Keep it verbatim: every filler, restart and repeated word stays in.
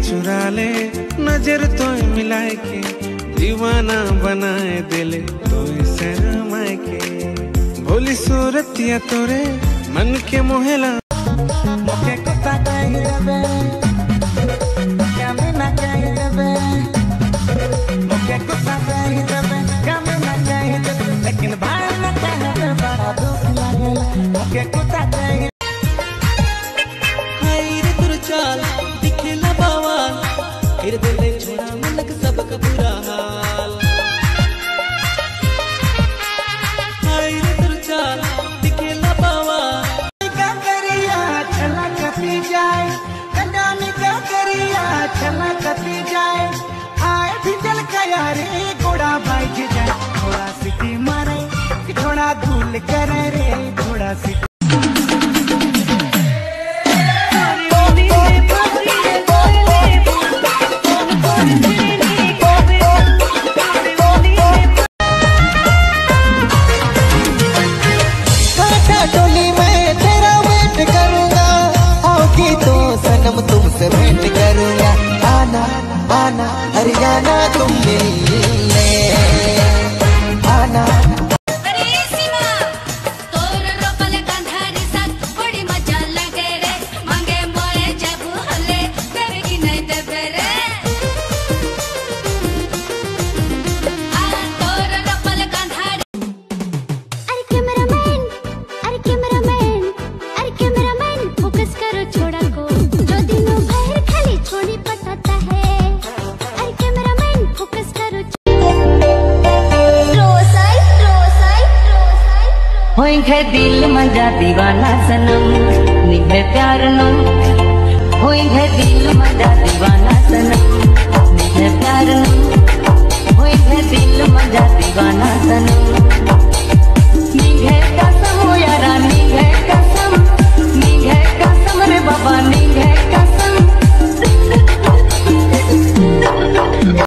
चुरा ले नजर तो मिलाए के, दीवाना बनाए दिले तो शर्माए के। भोली सूरतिया तोरे मन के मोहेला मोके कुत्ता कही देबे, क्या में ना कही देबे, मोके कुत्ता कही देबे, क्या में ना कही देबे, लेकिन भाई ना कही देबे बड़ा दुख लागेला, मोके कुत्ता कही। हाय रे तुर चाल दिखेला बवाल, फिर दिले छोड़ा मलक सबका बुरा हाल। हाय रे तुर चाल दिखेला बवाल, क्या करिया चला कती जाए, कन्यानी क्या करिया चला कती जाए। आए भी जल कया रे घोड़ा बाइक जाए, थोड़ा सिटी मारे थोड़ा धूल करे रे, थोड़ा सिटी तुमसे भेंट करूंगा, आना आना हरियाणा तुम मिलने आना। अरे सीमा तोर रोपल कंधारी साथ बड़ी मजा लगे रे, मांगे मोए जब हले देवे की नहीं देवे रे। आ तोर रोपल कंधारी। अरे कैमरामैन अरे कैमरामैन अरे कैमरामैन फोकस करो छोड़ा को, छोड़ी पटाता है। अरे कैमरामैन फोकस करो। रोसाई रोसाई रोसाई होइंगे दिल मजा दीवाना सनम, निभे प्यार नो होइंगे